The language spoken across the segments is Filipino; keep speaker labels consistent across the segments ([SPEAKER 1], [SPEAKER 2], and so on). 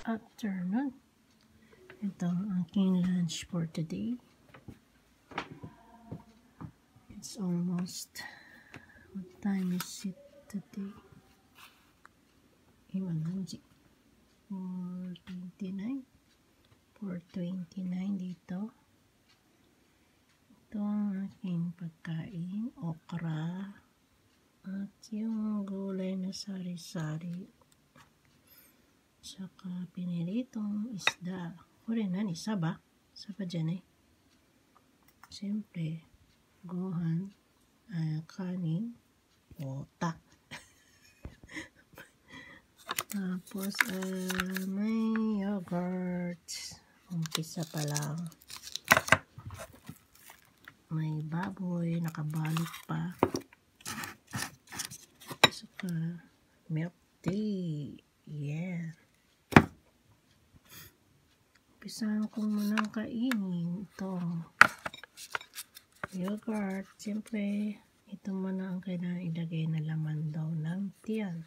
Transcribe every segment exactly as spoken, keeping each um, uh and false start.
[SPEAKER 1] afternoon. Ito ang aking lunch for today. It's almost, what time is it today? Imalanji. four twenty-nine. four twenty-nine dito. Ito ang aking pagkain, okra. At yung gulay na sari-sari. Saka piniritong isda. Kurinan, isa ba? Isa ba dyan eh? Siyempre, gohan, uh, kanin, otak. Tapos, uh, may yogurt. Umpisa pa lang. May baboy, nakabalot pa. Saka, milk tea. Yeah. Umpisahan ko munang kainin ito. Yogurt. Siyempre, ito muna ang kailangan ilagay na laman daw ng tiyan.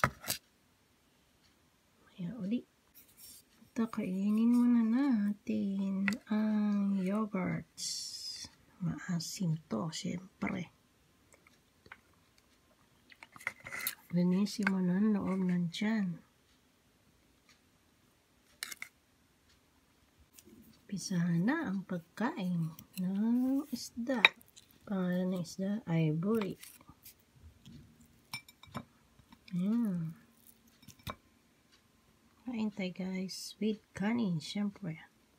[SPEAKER 1] Kaya uli. Ito, kainin muna natin ang yogurt. Maasim to, siyempre. Linisin mo na ang loob ng tiyan. Umpisahan na ang pagkain ng isda. Pangalan ng isda ay buri. Ayan. Kain tayo guys with kanin, syempre.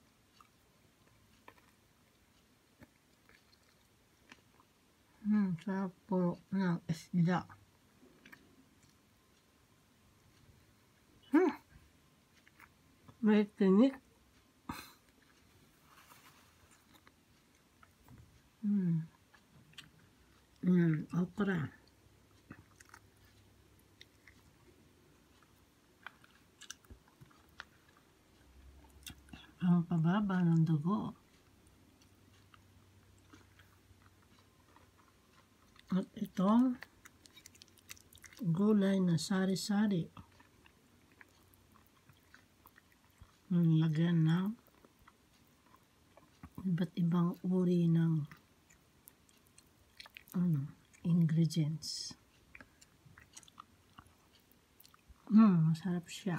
[SPEAKER 1] Hmm, sarap po ng isda. Hmm, may tinik. Hmm. Hmm, okra. Ang pababa ng dugo. At itong gulay na sari-sari. Lagyan ng iba't ibang uri ng ano, ingredients. Hmm, masarap siya.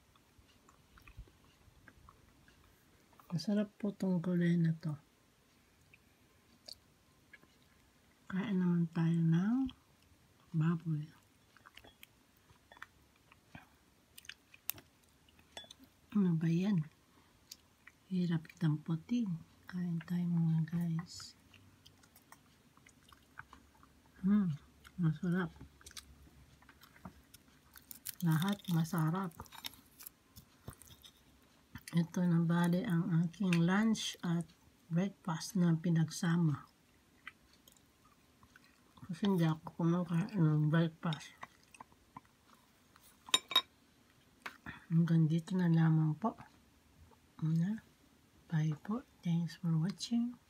[SPEAKER 1] Masarap po itong gulay na to. Kain naman tayo ng baboy. Ano ba yan? Hirap damputin. Kain tayo mga guys. Hmm, masarap. Lahat masarap. Ito na bali ang aking lunch at breakfast na pinagsama. Kasi hindi ako kumakain ng breakfast. Hanggang dito na lamang po. Bye po. Thanks for watching.